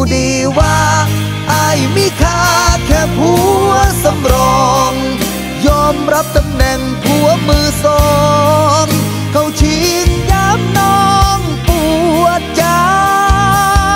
ดีว่าอายมีค่าแค่ผัวสำรองยอมรับตำแหน่งผัวมือสองเขาชี้